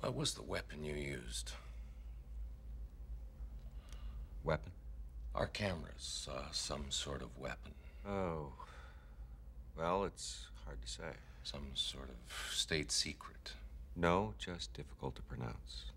What was the weapon you used? Weapon? Our cameras saw some sort of weapon. Oh. Well, it's hard to say. Some sort of state secret. No, just difficult to pronounce.